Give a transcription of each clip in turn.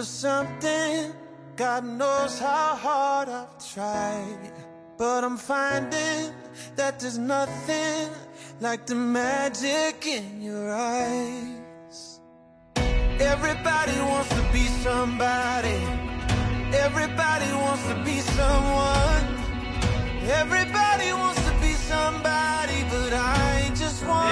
for something. God knows how hard I've tried, but I'm finding that there's nothing like the magic in your eyes. Everybody wants to be somebody. Everybody wants to be someone. Everybody wants to be somebody, but I just want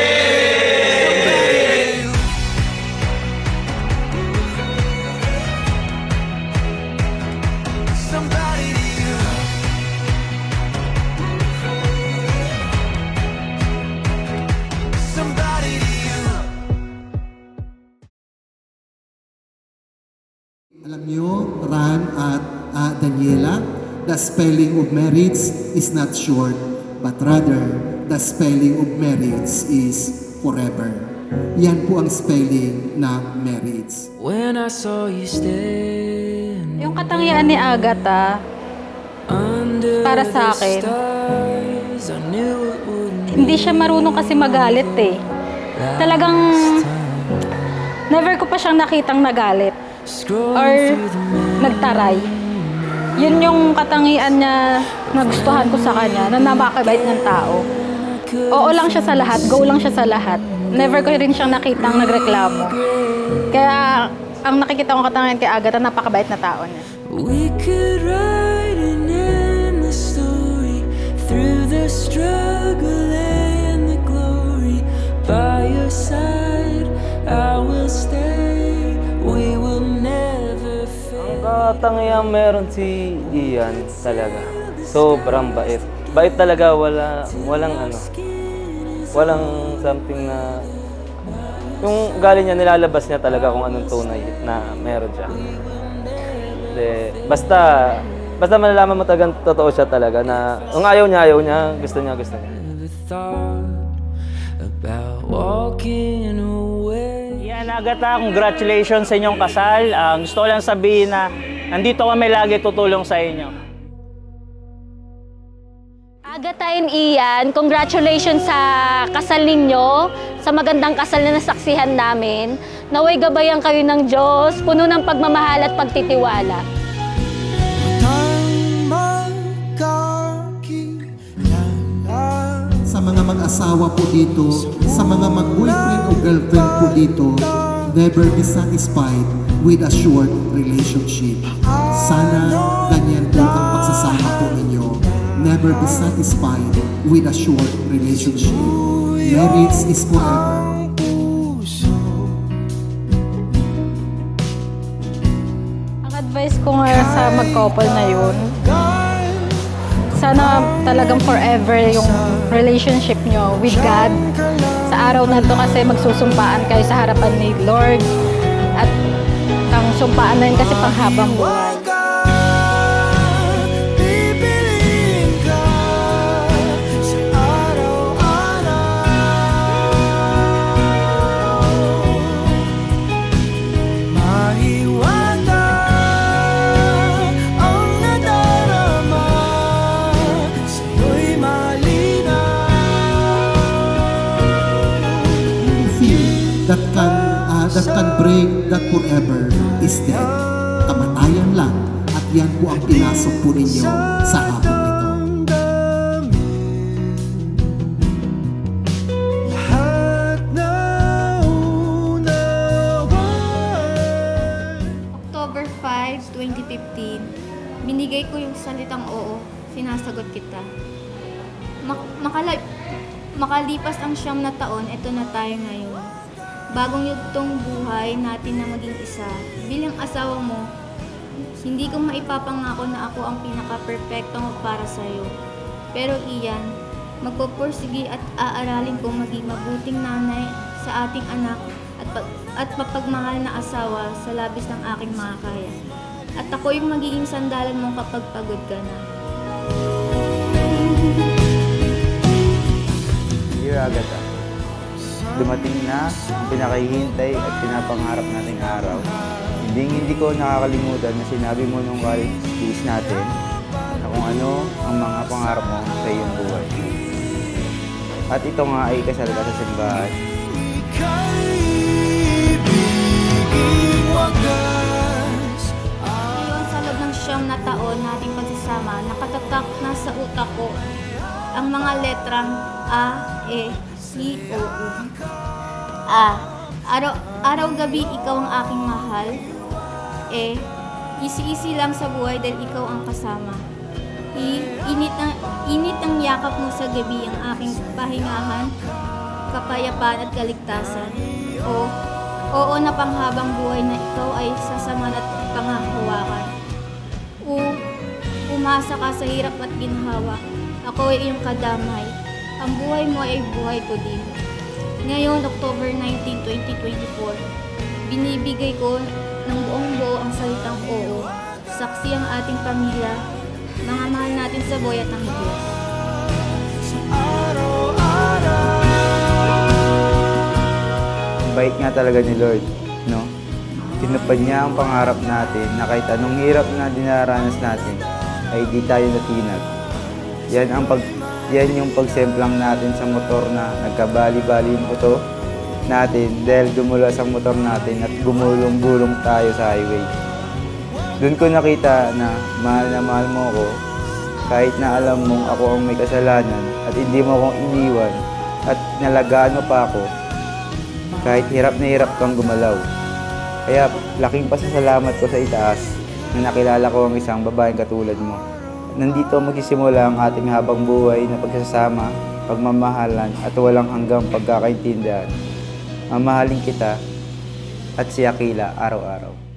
somebody to you. Somebody to you. Alam niyo, Ran at Daniela, the spelling of marriage is not short, but rather the spelling of marriage is forever. Yan po ang spelling na marriage. When I saw you stand, yung katangian ni Agatha, para sa akin, hindi siya marunong kasi magalit eh. Talagang, never ko pa siyang nakitang nagalit or nagtaray. Yun yung katangian niya na gustuhan ko sa kanya, na napakabait ng tao. Oo lang siya sa lahat, go lang siya sa lahat. Never ko rin siyang nakitang nagreklamo. Kaya, ang nakikita kong katangian kay Agatha, napakabait na tao niya. We could write an endless story through the struggle and the glory. By your side, I will stay. We will never fail. Ang katangiang meron si Ian talaga. Sobrang bait. Bait talaga, walang something na yung galing niya, nilalabas niya talaga kung anong tunay na meron siya. Basta malalaman mo talagang totoo siya talaga na kung ayaw niya, gusto niya. Yan, Agatha, congratulations sa inyong kasal. Gusto ko lang sabihin na nandito kami lagi tutulong sa inyo. Agatha and Ian, congratulations sa kasal ninyo, sa magandang kasal na nasaksihan namin. Naway gabayan kayo ng Diyos, puno ng pagmamahal at pagtitiwala. Sa mga mag-asawa po dito, sa mga mag-boyfriend o girlfriend po dito, never be satisfied with a short relationship. Sana ganyan po ang pagsasama po ninyo. Never be satisfied with a short relationship. Marriage is forever. Ang advice ko nga sa mag-couple na yun, sana talagang forever yung relationship nyo with God. Sa araw na ito kasi magsusumpaan kayo sa harapan ni Lord. At ang sumpaan na yun kasi panghabang buhay. That can break that forever is dead. Kamatayan lang, at yan po ang pinasok po ninyo sa hapon ito. October 5, 2015, binigay ko yung salitang oo, sinasagot kita. Makalipas ang 9 na taon, eto na tayo ngayon. Bagong yugtong buhay natin na maging isa. Bilang asawa mo, hindi ko maipapangako na ako ang pinaka-perfectong para sa'yo. Pero Ian, magpupursige at aaralin kong maging mabuting nanay sa ating anak at mapagmahal na asawa sa labis ng aking makakaya. At ako yung magiging sandalan mo kapag pagod ka na. Dear Agatha, dumating na ang pinakahihintay at pinapangarap nating araw. Hindi ko nakakalimutan na sinabi mo nung college days natin na kung ano ang mga pangarap mo sa iyong buhay. At ito nga ay kasal ka sa simbahan. taon na ating pagsasama, nakatatak na sa utak ko ang mga letrang A, E, I, O, U. A. Araw-gabi ikaw ang aking mahal. E. Easy-easy lang sa buhay dahil ikaw ang kasama. I. Init ang yakap mo sa gabi ang aking pahingahan, kapayapaan at kaligtasan. O. Oo na panghabang buhay na ikaw ay sasamahan at panghahawakan. U. Umasa ka sa hirap at ginhawa. Ako ay iyong kadamay. Ang buhay mo ay buhay ko din. Ngayon, October 19, 2024, binibigay ko ng buong buo ang salitang oo. Saksi ang ating pamilya, mga mahal natin sa buhay at ng Diyos. Bait nga talaga ni Lord, no? Tinupad niya ang pangarap natin na kahit anong hirap na dinaranas natin ay di tayo natinag. Yan yung pagsemplang natin sa motor na nagkabali-bali yung motor natin dahil dumulas ang motor natin at gumulong-gulong tayo sa highway. Doon ko nakita na mahal mo ako kahit na alam mong ako ang may kasalanan at hindi mo akong iniwan at nalagaan mo pa ako kahit hirap na hirap kang gumalaw. Kaya laking pasasalamat ko sa itaas na nakilala ko ang isang babaeng katulad mo. Nandito magsisimula ang ating habang buhay na pagsasama, pagmamahalan at walang hanggang pagkakaintindihan. Mamahalin kita at si Akila araw-araw.